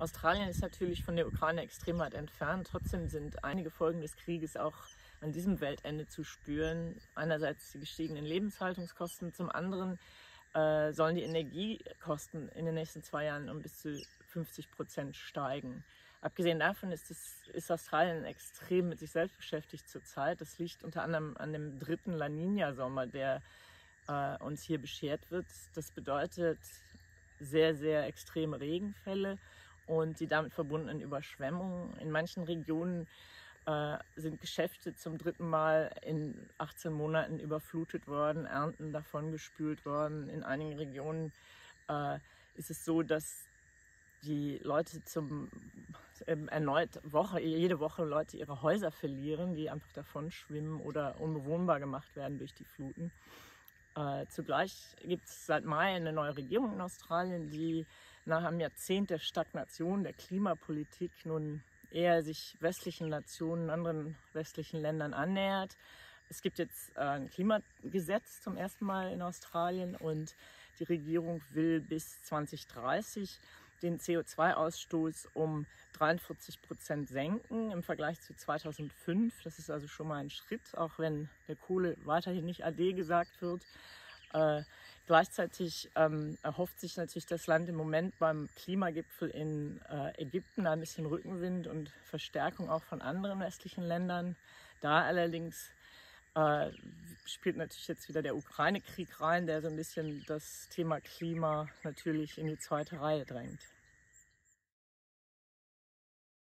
Australien ist natürlich von der Ukraine extrem weit entfernt. Trotzdem sind einige Folgen des Krieges auch an diesem Weltende zu spüren. Einerseits die gestiegenen Lebenshaltungskosten, zum anderen sollen die Energiekosten in den nächsten 2 Jahren um bis zu 50% steigen. Abgesehen davon ist Australien extrem mit sich selbst beschäftigt zurzeit. Das liegt unter anderem an dem 3. La Niña-Sommer, der uns hier beschert wird. Das bedeutet sehr, sehr extreme Regenfälle und die damit verbundenen Überschwemmungen. In manchen Regionen sind Geschäfte zum 3. Mal in 18 Monaten überflutet worden, Ernten davongespült worden. In einigen Regionen ist es so, dass die Leute jede Woche Leute ihre Häuser verlieren, die einfach davon schwimmen oder unbewohnbar gemacht werden durch die Fluten. Zugleich gibt es seit Mai eine neue Regierung in Australien, die nach einem Jahrzehnt der Stagnation der Klimapolitik nun eher sich westlichen Nationen, anderen westlichen Ländern annähert. Es gibt jetzt ein Klimagesetz zum ersten Mal in Australien und die Regierung will bis 2030 den CO2-Ausstoß um 43% senken im Vergleich zu 2005. Das ist also schon mal ein Schritt, auch wenn der Kohle weiterhin nicht ade gesagt wird. Gleichzeitig erhofft sich natürlich das Land im Moment beim Klimagipfel in Ägypten ein bisschen Rückenwind und Verstärkung auch von anderen westlichen Ländern. Da allerdings spielt natürlich jetzt wieder der Ukraine-Krieg rein, der so ein bisschen das Thema Klima natürlich in die zweite Reihe drängt.